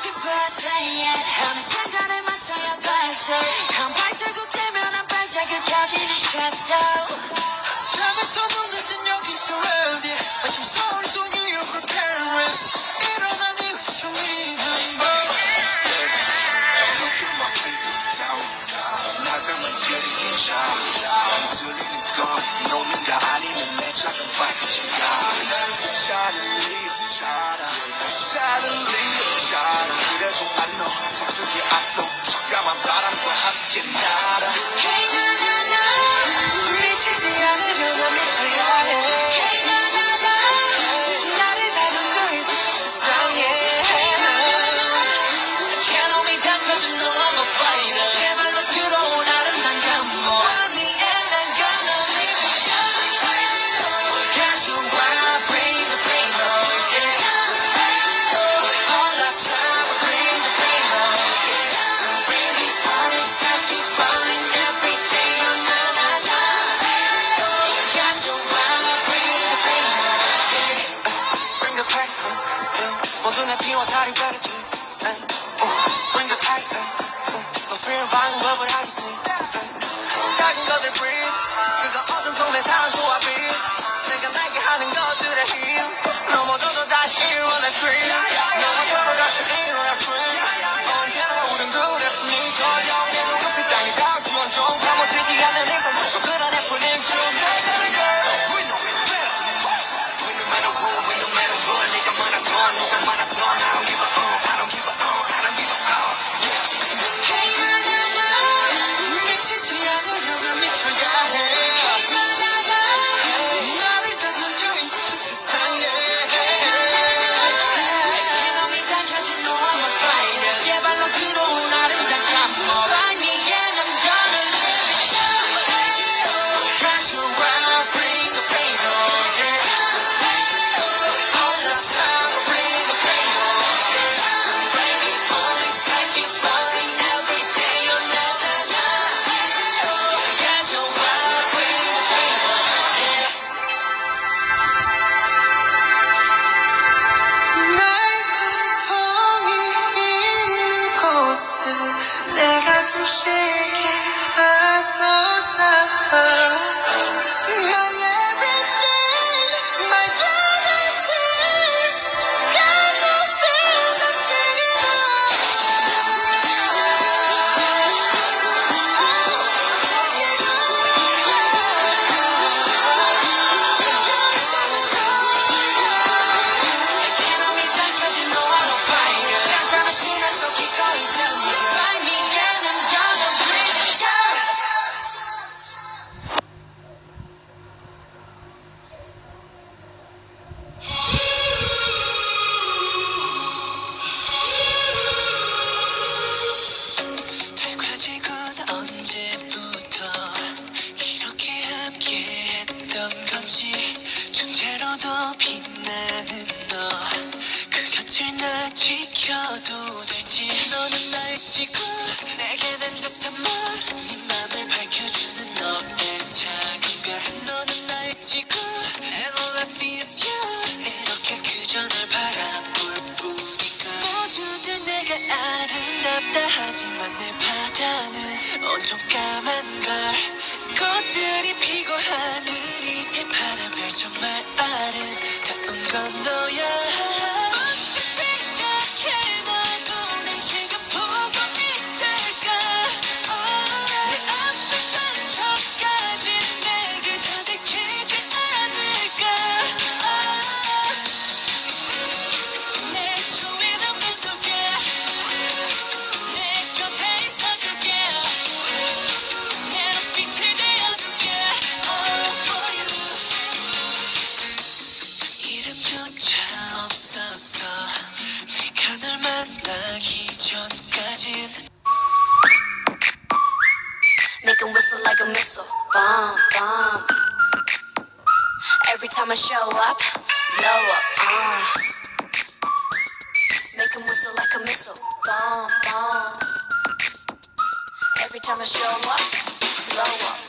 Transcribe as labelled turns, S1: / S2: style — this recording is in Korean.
S1: 어느 장단에 맞춰야 될지 한 발자국 되면 한 발자국까지는 shadow 잠에서 눈을 뜬 여긴 또 어디야 마침 서울 또 뉴욕 or Paris 일어난 이후 처음이면 뭐 Look at my feet down 나가면 그림자 들리는 건 이놈인가 아니면 내 작은 발끝인가 그래도 안 너 서툴게 앞으로 적감한 바람과 함께 날아 Hey 나나나 미치지 않으려면 미쳐야 해 Hey 나나나 나를 다듬는 이쪽 세상에 Can't hold me down cause you know I'm a fighter 제발로 들어온 아름다운 감목 Find me and I'm gonna leave it 가져와 bring the pain on yeah All the time I bring the pain on yeah Bring me parties got me falling every day on 나나나 가져와 bring the pain on yeah Bring the pain 모두 내 피와 살이 가르쳐 Bring the pain 너 fear 방법을 하겠어 작은 것들 breathe 그거 어둠 속 내 삶 소화비 내가 날게 하는 것들의 힘 넘어져도 다시 일어나 scream 넘어져도 다시 일어나 swim 언제나 우린 그랬으니 서영의 눈높이 땅이 닿을 지원종 파묻히지 않는 이상 좀 그런 예쁜 인품 We know better We no matter what We no matter what 네가 말하던 누가 말하던 I don't give a I don't give a I don't give a Hey 나나나 미치지 않으려면 미쳐야 해 Hey 나나나 나를 다듬는 이쪽 세상에 놈이 당겨진 no I'm a fighter 제발로 들어온 아름다운 감목 Find me and I'm gonna live it 가져와 bring the pain on yeah All the time I bring the pain on yeah Bring me police like you falling every day on 나나나 가져와 bring the pain on yeah 나의 고통이 있는 곳에 내 가슴 쉬게 하소서 My everything, my blood and tears got no feels, I'm singing Can't hold me down cause you know I'm a fighter 약간은 심해서 기꺼이 tell me Find me and I'm gonna bring it down 달과 지군 언제부터 이렇게 함께 했던 건지 존재로도 빛나는 너 그 곁을 나 지켜도 될지 너는 나의 지구 내게는 just a moon 네 맘을 밝혀주는 너의 작은 별 너는 나의 지구 And all I see is you 이렇게 그저 널 바라볼 뿐인가 모두들 내가 아름답다 하지만 내 바다는 온통 까만 걸 꽃들이 피고 하늘이 새파란 별 정말 아름다운 건 너야 어떻게 생각해도 난 지금 보고 있을까 내 앞에 상처까지 내게 다 들키지 않을까 내 주위를 맴돌게 내 곁에 있어줄게 내 눈빛을 되어줄게 All for you 이름조차 없었어 네가 널 만나기 전까진 Make 'em whistle like a missile bomb bomb Every time I show up blow up Make 'em whistle like a missile bomb bomb Every time I show up blow up